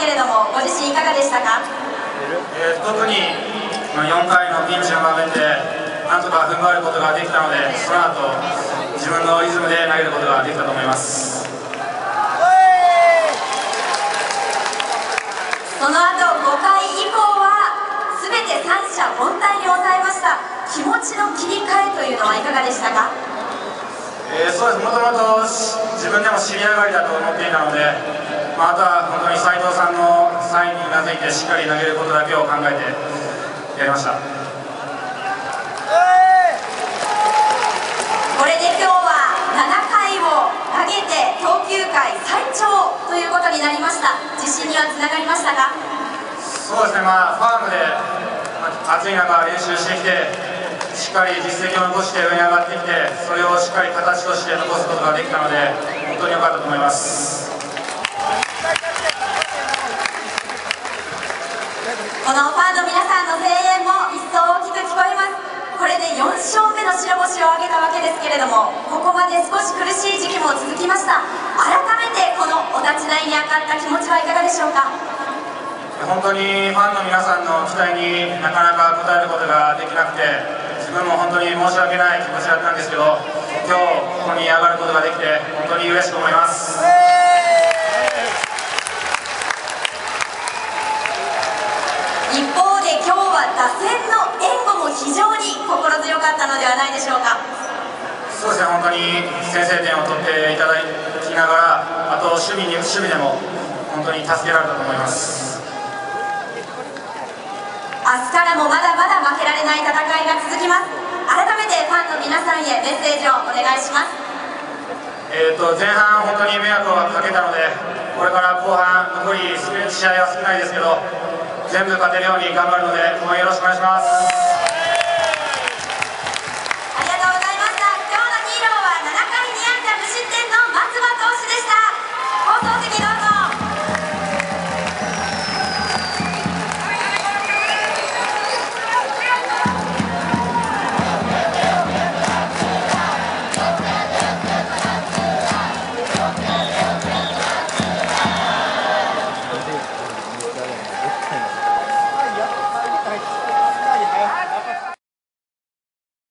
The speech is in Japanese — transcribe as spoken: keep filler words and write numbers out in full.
けれども、ご自身いかがでしたか？ えー、特によんかいのピンチの場面でなんとか踏ん張ることができたので、その後自分のリズムで投げることができたと思います。 その後ごかい以降は全て三者凡退に抑えました。気持ちの切り替えというのはいかがでしたか？ えー、そうです。もともと自分でも尻上がりだと思っていたので、まあ、あとは本当に斉藤さんのサインにうなずいてしっかり投げることだけを考えてやりました。 これで今日はななかいを投げて投球回最長ということになりました。自信にはつながりましたか？ そうですね、まあ、ファームで暑い中練習してきて、しっかり実績を残して上に上がってきて、それをしっかり形として残すことができたので、本当に良かったと思います。 このファンの皆さんの声援も一層大きく聞こえます。これでよん勝目の白星を挙げたわけですけれども、ここまで少し苦しい時期も続きました。改めてこのお立ち台に上がった気持ちはいかがでしょうか？ 本当にファンの皆さんの期待になかなか応えることができなくて、自分も本当に申し訳ない気持ちだったんですけど、今日ここに上がることができて本当に嬉しく思います。 一方で今日は打線の援護も非常に心強かったのではないでしょうか？ そうですね、本当に先制点を取っていただきながら、あと守備に守備でも本当に助けられたと思います。 明日からもまだまだ負けられない戦いが続きます。改めてファンの皆さんへメッセージをお願いします。 えーと前半本当に迷惑をかけたので、これから後半残り試合は少ないですけど、全部勝てるように頑張るので応援よろしくお願いします。